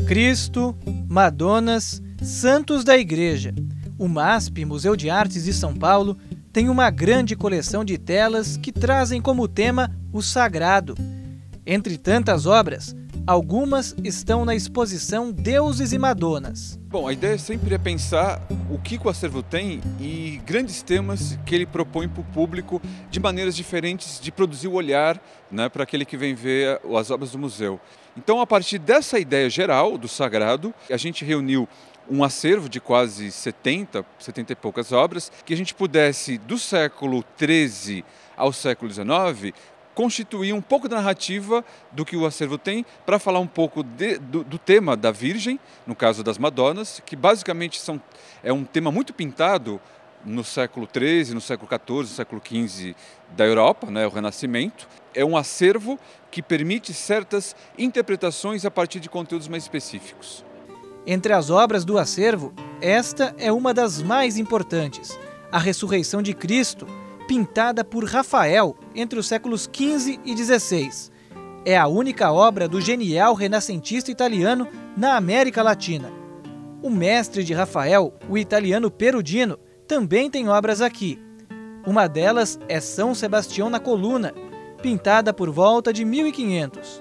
Cristo, Madonas, Santos da Igreja. O MASP, Museu de Artes de São Paulo, tem uma grande coleção de telas que trazem como tema o sagrado. Entre tantas obras, algumas estão na exposição Deuses e Madonas. Bom, a ideia sempre é pensar o que o acervo tem e grandes temas que ele propõe para o público de maneiras diferentes de produzir o olhar, né, para aquele que vem ver as obras do museu. Então, a partir dessa ideia geral do sagrado, a gente reuniu um acervo de quase 70 e poucas obras, que a gente pudesse, do século XIII ao século XIX, constituir um pouco da narrativa do que o acervo tem, para falar um pouco do tema da Virgem, no caso das Madonas, que basicamente é um tema muito pintado no século XIII, no século XIV, no século XV da Europa, né, o Renascimento. É um acervo que permite certas interpretações a partir de conteúdos mais específicos. Entre as obras do acervo, esta é uma das mais importantes, a Ressurreição de Cristo, pintada por Rafael entre os séculos XV e XVI. É a única obra do genial renascentista italiano na América Latina. O mestre de Rafael, o italiano Perugino, também tem obras aqui. Uma delas é São Sebastião na Coluna, pintada por volta de 1500.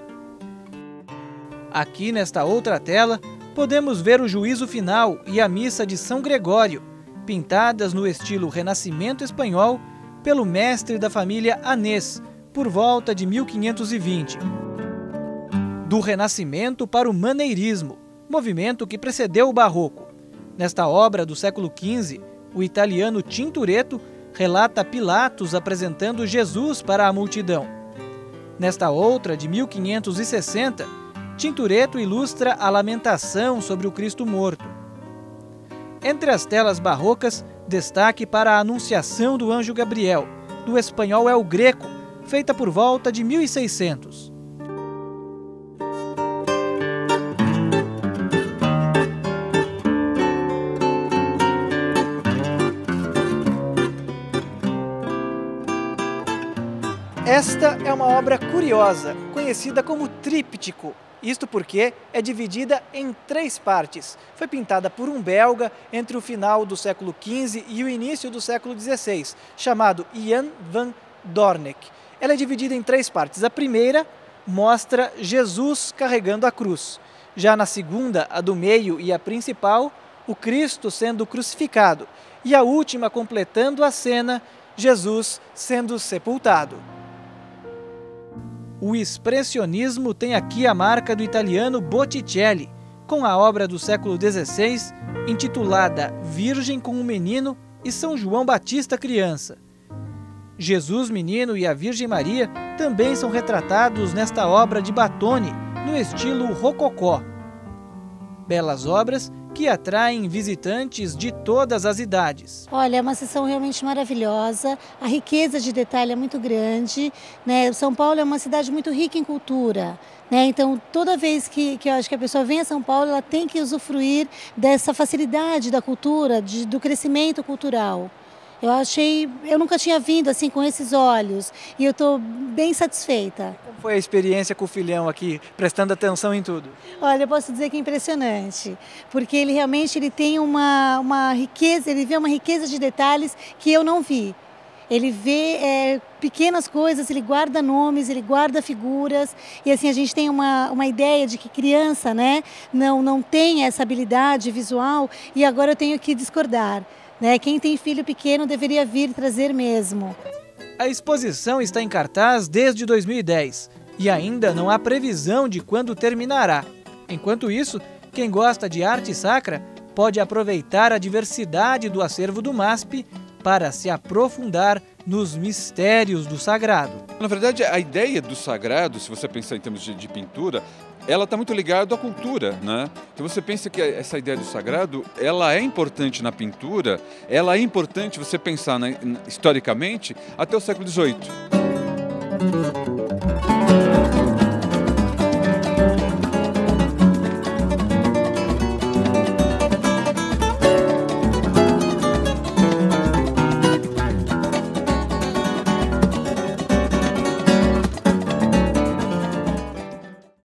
Aqui nesta outra tela, podemos ver o Juízo Final e a Missa de São Gregório, pintadas no estilo Renascimento espanhol pelo mestre da família Anés, por volta de 1520. Do Renascimento para o Maneirismo, movimento que precedeu o Barroco. Nesta obra do século XV, o italiano Tintoretto relata Pilatos apresentando Jesus para a multidão. Nesta outra, de 1560, Tintoretto ilustra a lamentação sobre o Cristo morto. Entre as telas barrocas, destaque para a Anunciação do Anjo Gabriel, do espanhol El Greco, feita por volta de 1600. Esta é uma obra curiosa, conhecida como tríptico. Isto porque é dividida em 3 partes. Foi pintada por um belga entre o final do século XV e o início do século XVI, chamado Jan van Doornik. Ela é dividida em 3 partes. A primeira mostra Jesus carregando a cruz. Já na segunda, a do meio e a principal, o Cristo sendo crucificado. E a última, completando a cena, Jesus sendo sepultado. O expressionismo tem aqui a marca do italiano Botticelli, com a obra do século XVI, intitulada Virgem com um Menino e São João Batista Criança. Jesus Menino e a Virgem Maria também são retratados nesta obra de Battoni, no estilo rococó. Belas obras que atraem visitantes de todas as idades. Olha, é uma sessão realmente maravilhosa, a riqueza de detalhe é muito grande, né? São Paulo é uma cidade muito rica em cultura, né? Então toda vez que eu acho que a pessoa vem a São Paulo, ela tem que usufruir dessa facilidade da cultura, do crescimento cultural. Eu nunca tinha vindo assim com esses olhos e eu estou bem satisfeita. Como foi a experiência com o filhão aqui, prestando atenção em tudo? Olha, eu posso dizer que é impressionante, porque ele realmente tem uma riqueza, ele vê uma riqueza de detalhes que eu não vi. Ele vê pequenas coisas, ele guarda nomes, ele guarda figuras e assim a gente tem uma ideia de que criança, né, não tem essa habilidade visual e agora eu tenho que discordar. Quem tem filho pequeno deveria vir trazer mesmo. A exposição está em cartaz desde 2010 e ainda não há previsão de quando terminará. Enquanto isso, quem gosta de arte sacra pode aproveitar a diversidade do acervo do MASP para se aprofundar nos mistérios do sagrado. Na verdade, a ideia do sagrado, se você pensar em termos de pintura, ela está muito ligada à cultura, né? Então você pensa que essa ideia do sagrado, ela é importante na pintura, ela é importante você pensar historicamente até o século XVIII.